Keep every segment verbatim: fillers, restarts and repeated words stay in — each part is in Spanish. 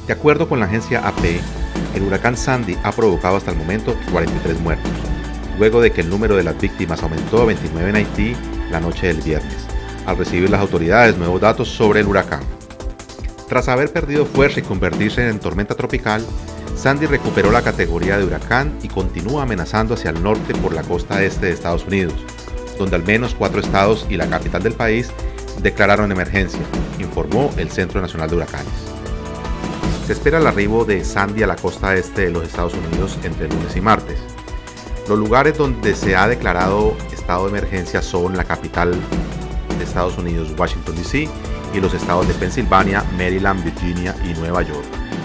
De acuerdo con la agencia A P, el huracán Sandy ha provocado hasta el momento cuarenta y tres muertos, luego de que el número de las víctimas aumentó a veintinueve en Haití la noche del viernes, al recibir las autoridades nuevos datos sobre el huracán. Tras haber perdido fuerza y convertirse en tormenta tropical, Sandy recuperó la categoría de huracán y continúa amenazando hacia el norte por la costa este de Estados Unidos, donde al menos cuatro estados y la capital del país declararon emergencia, informó el Centro Nacional de Huracanes. Se espera el arribo de Sandy a la costa este de los Estados Unidos entre lunes y martes. Los lugares donde se ha declarado estado de emergencia son la capital de Estados Unidos, Washington D C, y los estados de Pensilvania, Maryland, Virginia y Nueva York.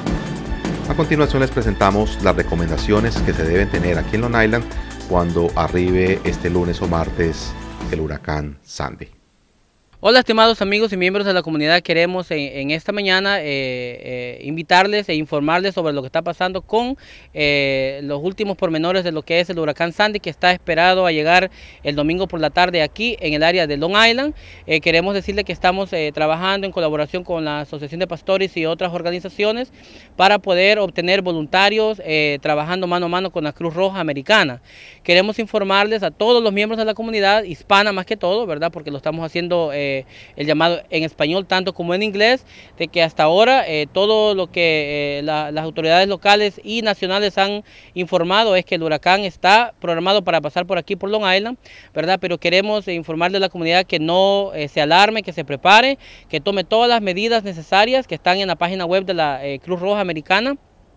A continuación les presentamos las recomendaciones que se deben tener aquí en Long Island cuando arribe este lunes o martes el huracán Sandy. Hola estimados amigos y miembros de la comunidad, queremos en, en esta mañana eh, eh, invitarles e informarles sobre lo que está pasando con eh, los últimos pormenores de lo que es el huracán Sandy, que está esperado a llegar el domingo por la tarde aquí en el área de Long Island. Eh, queremos decirle que estamos eh, trabajando en colaboración con la Asociación de Pastores y otras organizaciones para poder obtener voluntarios eh, trabajando mano a mano con la Cruz Roja Americana. Queremos informarles a todos los miembros de la comunidad hispana más que todo, ¿verdad? Porque lo estamos haciendo eh, el llamado en español tanto como en inglés, de que hasta ahora eh, todo lo que eh, la, las autoridades locales y nacionales han informado es que el huracán está programado para pasar por aquí por Long Island, ¿verdad? Pero queremos eh, informarle a la comunidad que no eh, se alarme, que se prepare, que tome todas las medidas necesarias que están en la página web de la eh, Cruz Roja Americana.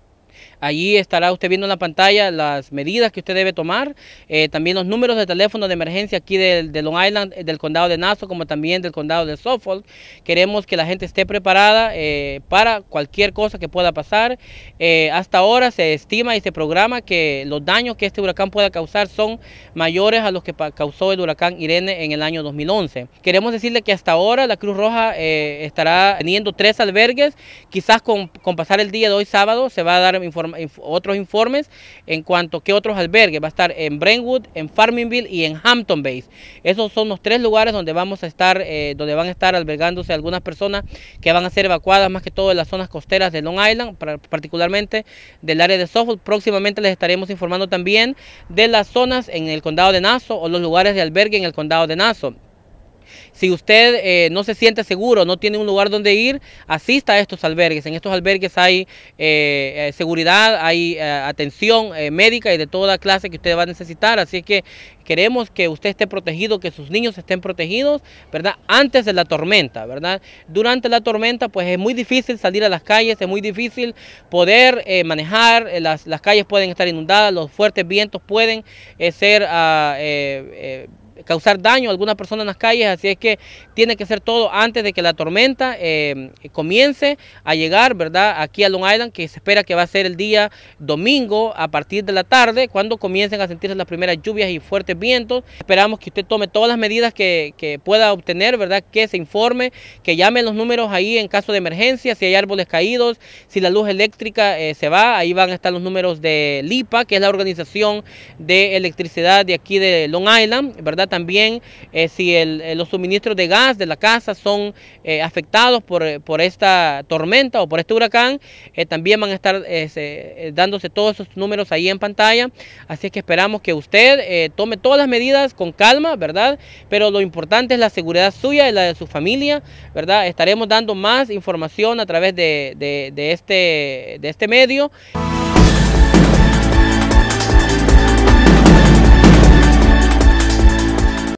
Allí estará usted viendo en la pantalla las medidas que usted debe tomar, eh, también los números de teléfono de emergencia aquí de, de Long Island, del condado de Nassau, como también del condado de Suffolk. Queremos que la gente esté preparada eh, para cualquier cosa que pueda pasar. Eh, hasta ahora se estima y se programa que los daños que este huracán pueda causar son mayores a los que causó el huracán Irene en el año dos mil once. Queremos decirle que hasta ahora la Cruz Roja eh, estará teniendo tres albergues, quizás con, con pasar el día de hoy sábado se va a dar información otros informes en cuanto a qué otros albergues. Va a estar en Brentwood, en Farmingville y en Hampton Bays. Esos son los tres lugares donde vamos a estar, eh, donde van a estar albergándose algunas personas que van a ser evacuadas, más que todo de las zonas costeras de Long Island, particularmente del área de Suffolk. Próximamente les estaremos informando también de las zonas en el condado de Nassau o los lugares de albergue en el condado de Nassau. Si usted eh, no se siente seguro, no tiene un lugar donde ir, asista a estos albergues. En estos albergues hay eh, seguridad, hay eh, atención eh, médica y de toda clase que usted va a necesitar. Así que queremos que usted esté protegido, que sus niños estén protegidos, ¿verdad? Antes de la tormenta, ¿verdad? Durante la tormenta, pues es muy difícil salir a las calles, es muy difícil poder eh, manejar, eh, las, las calles pueden estar inundadas, los fuertes vientos pueden eh, ser... Uh, eh, eh, causar daño a alguna persona en las calles, así es que tiene que ser todo antes de que la tormenta eh, comience a llegar, ¿verdad? Aquí a Long Island, que se espera que va a ser el día domingo a partir de la tarde, cuando comiencen a sentirse las primeras lluvias y fuertes vientos. Esperamos que usted tome todas las medidas que, que pueda obtener, ¿verdad? Que se informe, que llame los números ahí en caso de emergencia, si hay árboles caídos, si la luz eléctrica eh, se va, ahí van a estar los números de LIPA, que es la organización de electricidad de aquí de Long Island, ¿verdad? También eh, si el, eh, los suministros de gas de la casa son eh, afectados por, por esta tormenta o por este huracán, eh, también van a estar eh, se, eh, dándose todos esos números ahí en pantalla. Así que esperamos que usted eh, tome todas las medidas con calma, ¿verdad? Pero lo importante es la seguridad suya y la de su familia, ¿verdad? Estaremos dando más información a través de, de, de, este, de este medio.